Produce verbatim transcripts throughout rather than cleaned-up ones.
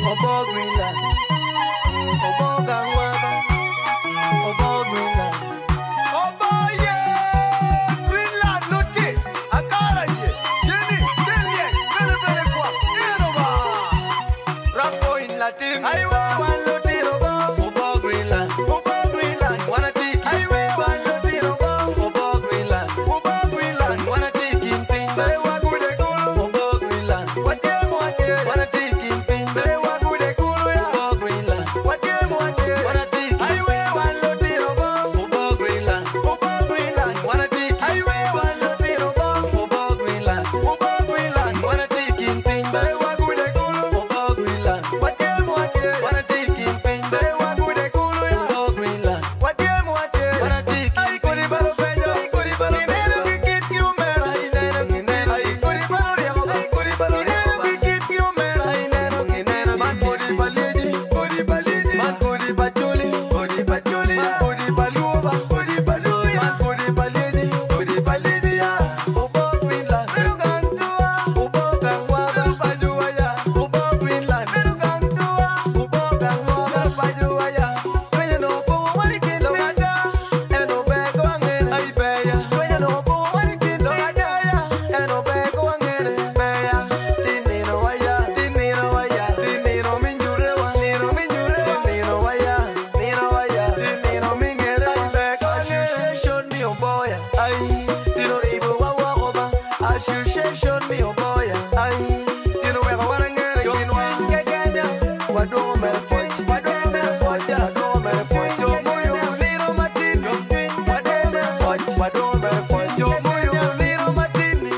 Obo Greenland, Obo Gangwaba, Obo Greenland, Obo ye, Greenland Luti, Akara ye, Yeni, Delie, Bele Bele Kwa, Iroba, Rapo in Latin, I want Luti Robo, Obo Greenland, Obo Greenland, wanna take, I want Luti Robo, Obo Greenland, Obo Greenland, wanna take in ping, they walk with a cool, Obo Greenland, what they want, wanna take in ping, they walk with a cool, Obo Greenland, what they want, wanna take, I want Luti Robo, Obo Greenland, Obo Greenland, wanna take, I want Luti Robo, Obo Greenland, Obo Greenland, wanna take in ping, they walk with a cool, Obo Greenland, what they want, wanna take in ping, they walk with a cool, Obo Greenland, what they want, wanna take, I could have been a better, I could have been a better, I get you mad, I never get mad, I could have been a real, I could have been a real, I get you mad, I never get mad, man, could have been a lady, could have been a lady, man, could have been a chuli, could have been a chuli, man, could have been a luba, could have been a luba, man, could have been a lady, could have been a lady, yeah, Obo Greenland, Meru Gangdua, Obo Gangwaba, Pajuaya, Obo Greenland, Meru Gangdua, Obo Gangwaba, Pajuaya, when you know for what it can Loganda, and no back on it, I pay ya, when you know for what it can Loganda, and no back on it, pay ya, Dinino Waya, Dinino Waya, Dinino Minjurewa, Nino Minjure, Dinino Waya, Nino Waya, Dinino Mingere, back on association me oh boy, I Dino Ribo Wawa, association me oh boy, I Dino Wega Warangere, Dino Wega, what do me fight, what do me fight, what do me fight, yo moyo, Nino Martini, what do me fight, what do me fight, yo moyo, Nino Martini.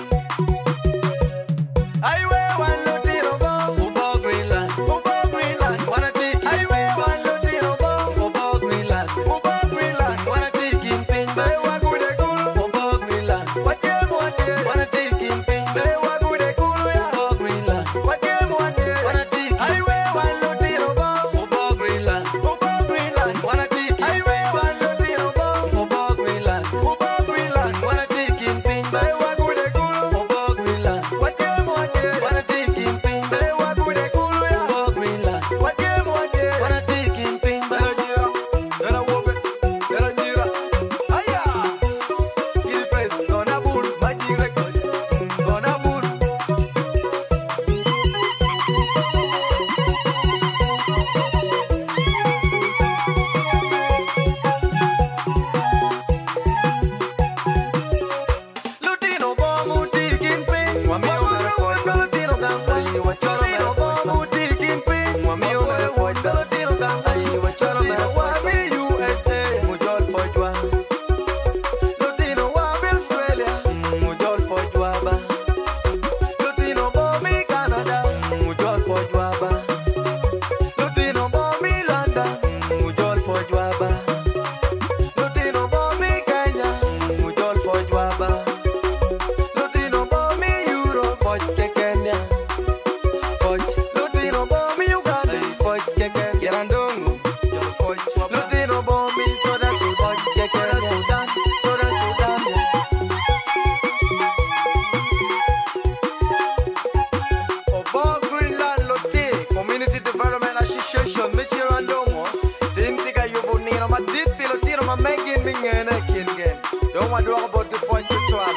I wear one Lotino bomb, Obo Greenland, Obo Greenland, wanna take, I wear one Lotino bomb, Obo Greenland, Obo Greenland, wanna take in pin, they walk with a cool, Obo Greenland, what you want, wanna take in pin, they walk with a cool, Obo Greenland, what you want, wanna take, I wear one Lotino bomb, Obo Greenland, Obo Greenland, wanna take, I wear one Lotino bomb, Obo Greenland, Obo Greenland, wanna take in pin, they walk with a cool, Obo Greenland, what you want, wanna take in pin, they walk with a cool, Obo Greenland, what you want, wanna take in pin, Berangira, Bera Wobe, Berangira, Aya, Il Press, Gonna Bull, Magic Record, Gonna Bull. Lutino bomu digging pin, wami over for Lutino gang, I wa choro Lutino bomu digging pin, wami over for Lutino gang, I wa choro wami U S A, mujol for jwa. Lutino wami Australia, mujol for jwa ba. Lutino bomi Canada, mujol for jwa ba. Lutino bomi London, mujol for jwa ba. Lutino bomi Kenya, mujol for jwa ba. Lutino bomi Europe, foj ke Kenya, foj. Lutino bomi Uganda, foj ke Kenya, Yarandongo, jol foj. Lutino bomi Sudan, foj ke Kenya, Sudan, Sudan, Sudan. Obo Greenland Lote, Community Development Association, Mister Randongo, Dintiga Yubo Nino, ma Dipi Lotino, ma Megin Mingene Kingen. Don't want to talk about the foj to twelve.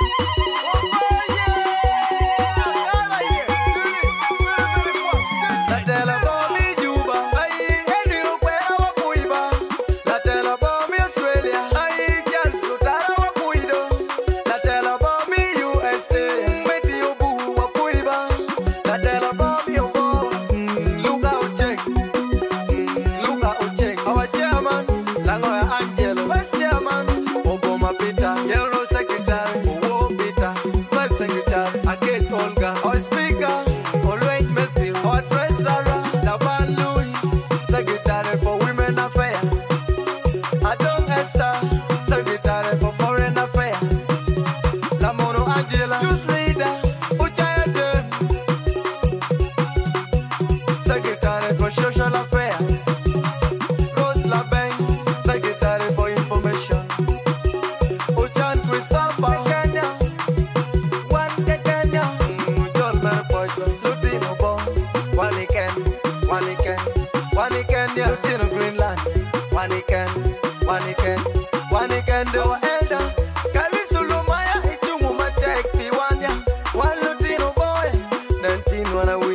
La tela bomi Juba, ay, Henry Roquera wa Puiba. La tela bomi Australia, ay, Charles Lutara wa Puido. La tela bomi U S A, Meti Obu wa Puiba. La tela bomi Obo, Luka Ocheng, Luka Ocheng, our chairman, Langoya Angelo, vice chairman, Obama Peter, General Secretary, Owo Peter, vice secretary, Aket Olga, our speaker, Olwek Matthew, our treasurer, Laban Louis, secretary for women affairs, Adon Esther, secretary for foreign affairs, Lamono Angela, youth leader, Uchaya Jen, secretary for social affairs, Rose Labeng, secretary for information, Uchan Christopher, Kenya, one Kenya, John Merpoy, Lutino Bon, Waliken, Wanya, Lutino Greenland. Waniken, Waniken, Waniken do elder. Kalisulu Maya, Ichumu Matek, Piwanya. One Lutino boy, nineteen wanna win.